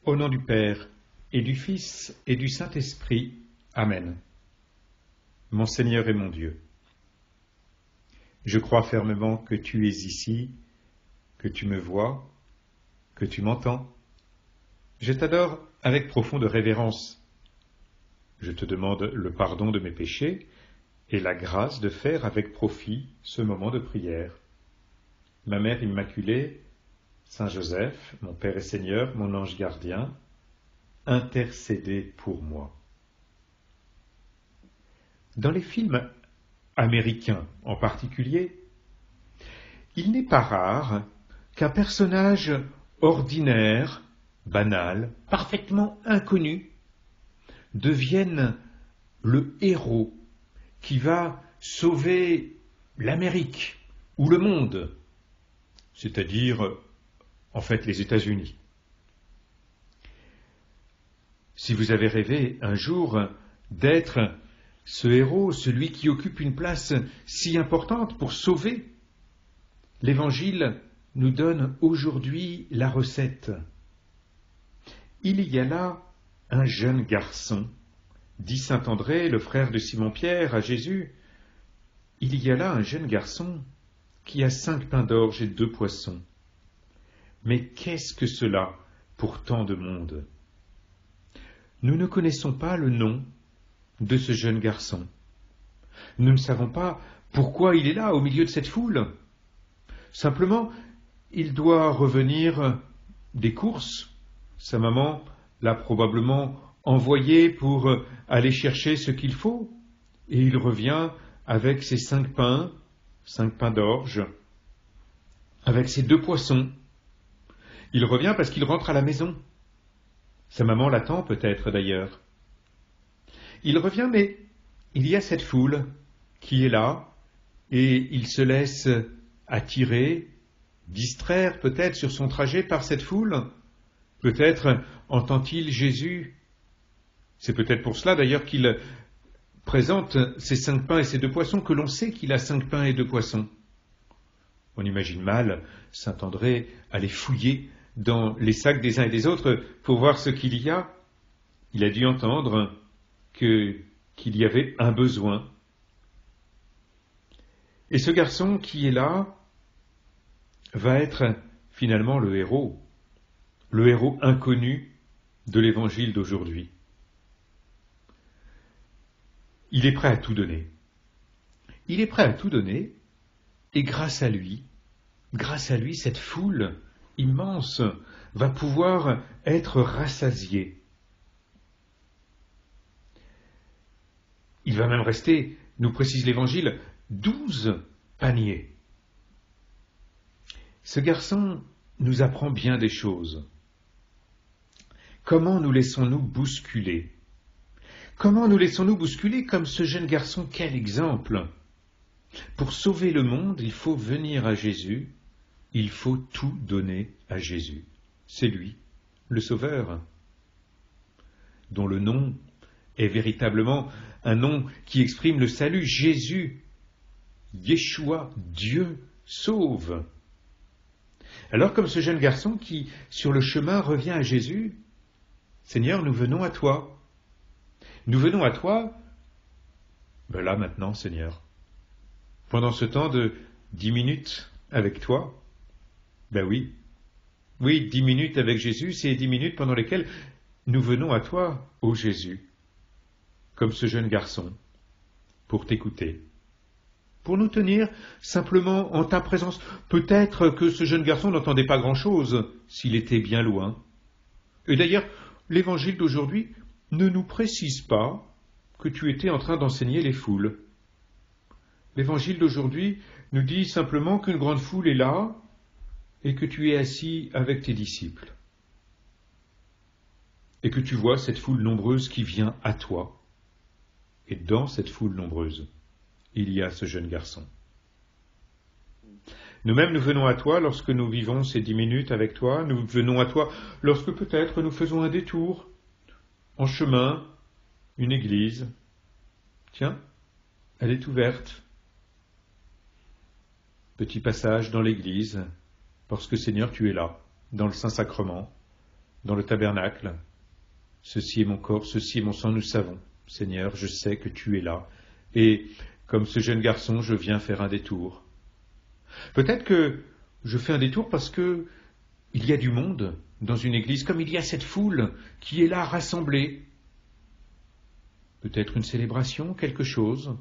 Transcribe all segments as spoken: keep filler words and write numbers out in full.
Au nom du Père, et du Fils, et du Saint-Esprit. Amen. Mon Seigneur et mon Dieu, je crois fermement que tu es ici, que tu me vois, que tu m'entends. Je t'adore avec profonde révérence. Je te demande le pardon de mes péchés et la grâce de faire avec profit ce moment de prière. Ma Mère Immaculée, Saint Joseph, mon Père et Seigneur, mon ange gardien, intercédez pour moi. Dans les films américains en particulier, il n'est pas rare qu'un personnage ordinaire, banal, parfaitement inconnu, devienne le héros qui va sauver l'Amérique ou le monde, c'est-à-dire en fait les États-Unis. Si vous avez rêvé un jour d'être ce héros, celui qui occupe une place si importante pour sauver, l'Évangile nous donne aujourd'hui la recette. Il y a là un jeune garçon, dit saint André, le frère de Simon-Pierre, à Jésus. Il y a là un jeune garçon qui a cinq pains d'orge et deux poissons. Mais qu'est-ce que cela pour tant de monde ? Nous ne connaissons pas le nom de ce jeune garçon. Nous ne savons pas pourquoi il est là, au milieu de cette foule. Simplement, il doit revenir des courses. Sa maman l'a probablement envoyé pour aller chercher ce qu'il faut. Et il revient avec ses cinq pains, cinq pains d'orge, avec ses deux poissons. Il revient parce qu'il rentre à la maison. Sa maman l'attend peut-être d'ailleurs. Il revient, mais il y a cette foule qui est là, et il se laisse attirer, distraire peut-être sur son trajet par cette foule. Peut-être entend-il Jésus. C'est peut-être pour cela d'ailleurs qu'il présente ses cinq pains et ses deux poissons, que l'on sait qu'il a cinq pains et deux poissons. On imagine mal saint André aller fouiller dans les sacs des uns et des autres pour voir ce qu'il y a. Il a dû entendre que, qu'il y avait un besoin. Et ce garçon qui est là va être finalement le héros, le héros inconnu de l'évangile d'aujourd'hui. Il est prêt à tout donner. Il est prêt à tout donner, et grâce à lui, grâce à lui, cette foule immense va pouvoir être rassasiée. Il va même rester, nous précise l'Évangile, douze paniers. Ce garçon nous apprend bien des choses. Comment nous laissons-nous bousculer ? Comment nous laissons-nous bousculer comme ce jeune garçon ? Quel exemple ! Pour sauver le monde, il faut venir à Jésus, il faut tout donner à Jésus. C'est lui, le Sauveur, dont le nom est véritablement un nom qui exprime le salut. Jésus, Yeshua, Dieu sauve. Alors comme ce jeune garçon qui, sur le chemin, revient à Jésus, Seigneur, nous venons à toi. Nous venons à toi, ben là maintenant, Seigneur. Pendant ce temps de dix minutes avec toi, ben oui, oui, dix minutes avec Jésus, c'est dix minutes pendant lesquelles nous venons à toi, ô Jésus, comme ce jeune garçon, pour t'écouter, pour nous tenir simplement en ta présence. Peut-être que ce jeune garçon n'entendait pas grand-chose s'il était bien loin. Et d'ailleurs, l'évangile d'aujourd'hui ne nous précise pas que tu étais en train d'enseigner les foules. L'évangile d'aujourd'hui nous dit simplement qu'une grande foule est là et que tu es assis avec tes disciples. Et que tu vois cette foule nombreuse qui vient à toi. Et dans cette foule nombreuse, il y a ce jeune garçon. Nous-mêmes, nous venons à toi lorsque nous vivons ces dix minutes avec toi. Nous venons à toi lorsque peut-être nous faisons un détour, en chemin, une église. Tiens, elle est ouverte. Petit passage dans l'église, parce que Seigneur, tu es là, dans le Saint-Sacrement, dans le tabernacle. Ceci est mon corps, ceci est mon sang, nous savons. Seigneur, je sais que tu es là. Et comme ce jeune garçon, je viens faire un détour. Peut-être que je fais un détour parce que il y a du monde dans une église, comme il y a cette foule qui est là rassemblée. Peut-être une célébration, quelque chose.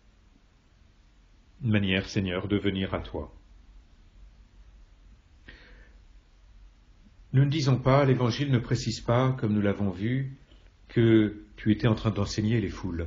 Une manière, Seigneur, de venir à toi. Nous ne disons pas, l'Évangile ne précise pas, comme nous l'avons vu, que tu étais en train d'enseigner les foules.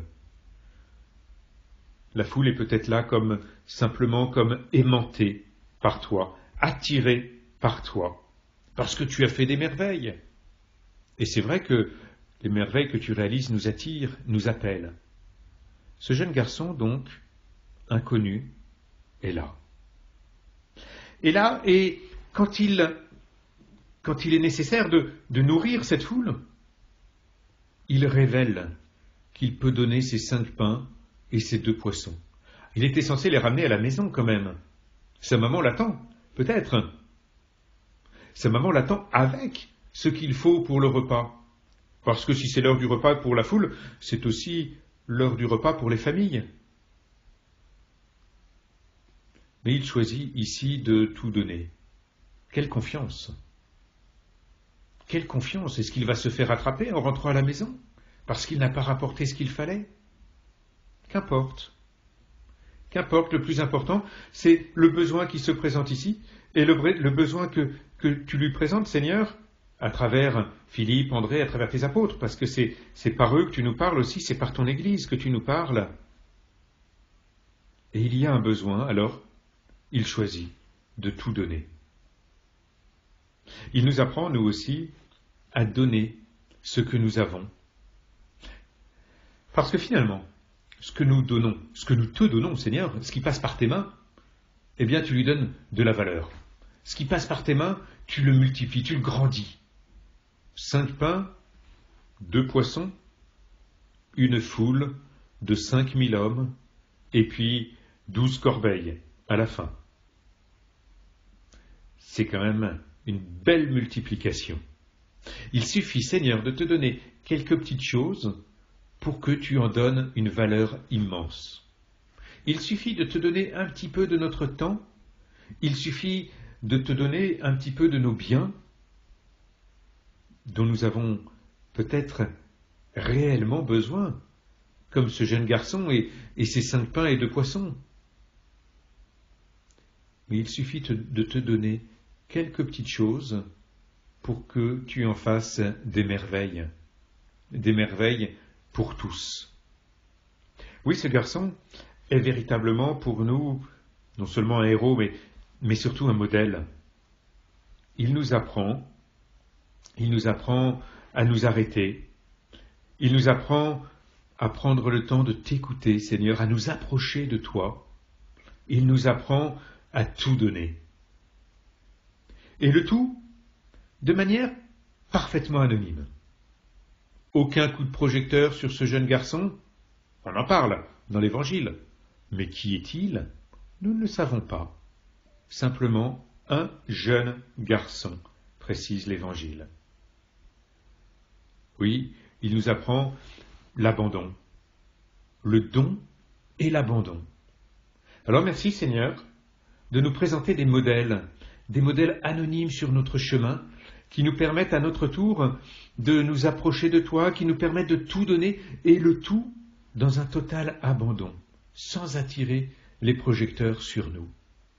La foule est peut-être là comme simplement comme aimantée par toi, attirée par toi, parce que tu as fait des merveilles. Et c'est vrai que les merveilles que tu réalises nous attirent, nous appellent. Ce jeune garçon, donc, inconnu, est là. Et là, et quand il, quand il est nécessaire de, de nourrir cette foule, il révèle qu'il peut donner ses cinq pains et ses deux poissons. Il était censé les ramener à la maison quand même. Sa maman l'attend, peut-être. Sa maman l'attend avec ce qu'il faut pour le repas. Parce que si c'est l'heure du repas pour la foule, c'est aussi l'heure du repas pour les familles. Mais il choisit ici de tout donner. Quelle confiance! Quelle confiance! Est-ce qu'il va se faire attraper en rentrant à la maison parce qu'il n'a pas rapporté ce qu'il fallait? Qu'importe. Qu'importe, le plus important, c'est le besoin qui se présente ici, et le, le besoin que, que tu lui présentes, Seigneur, à travers Philippe, André, à travers tes apôtres, parce que c'est, c'est par eux que tu nous parles aussi, c'est par ton Église que tu nous parles. Et il y a un besoin, alors il choisit de tout donner. Il nous apprend, nous aussi, à donner ce que nous avons. Parce que finalement, ce que nous donnons, ce que nous te donnons, Seigneur, ce qui passe par tes mains, eh bien tu lui donnes de la valeur. Ce qui passe par tes mains, tu le multiplies, tu le grandis. Cinq pains, deux poissons, une foule de cinq mille hommes, et puis douze corbeilles à la fin. C'est quand même une belle multiplication. Il suffit, Seigneur, de te donner quelques petites choses pour que tu en donnes une valeur immense. Il suffit de te donner un petit peu de notre temps, il suffit de te donner un petit peu de nos biens, dont nous avons peut-être réellement besoin, comme ce jeune garçon et, et ses cinq pains et deux poissons. Mais il suffit te, de te donner quelques petites choses pour que tu en fasses des merveilles, des merveilles pour tous. Oui, ce garçon est véritablement pour nous non seulement un héros, mais, mais surtout un modèle. Il nous apprend, il nous apprend à nous arrêter, il nous apprend à prendre le temps de t'écouter, Seigneur, à nous approcher de toi. Il nous apprend à tout donner. Et le tout de manière parfaitement anonyme. Aucun coup de projecteur sur ce jeune garçon. On en parle dans l'Évangile. Mais qui est-il? Nous ne le savons pas. Simplement un jeune garçon, précise l'Évangile. Oui, il nous apprend l'abandon, le don et l'abandon. Alors merci Seigneur de nous présenter des modèles, des modèles anonymes sur notre chemin, qui nous permettent à notre tour de nous approcher de toi, qui nous permettent de tout donner, et le tout dans un total abandon, sans attirer les projecteurs sur nous.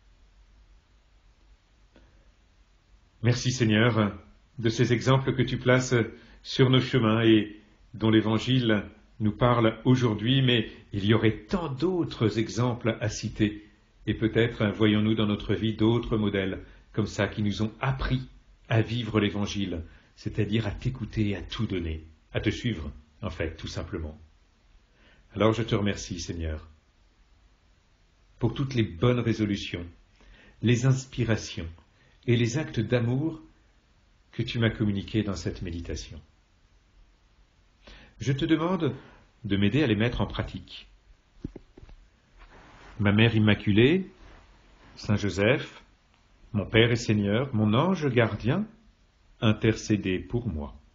Merci Seigneur de ces exemples que tu places sur nos chemins et dont l'Évangile nous parle aujourd'hui, mais il y aurait tant d'autres exemples à citer, et peut-être voyons-nous dans notre vie d'autres modèles comme ça qui nous ont appris à vivre l'Évangile, c'est-à-dire à t'écouter et à tout donner, à te suivre, en fait, tout simplement. Alors je te remercie, Seigneur, pour toutes les bonnes résolutions, les inspirations et les actes d'amour que tu m'as communiqués dans cette méditation. Je te demande de m'aider à les mettre en pratique. Ma Mère Immaculée, Saint Joseph, mon Père et Seigneur, mon ange gardien, intercédez pour moi.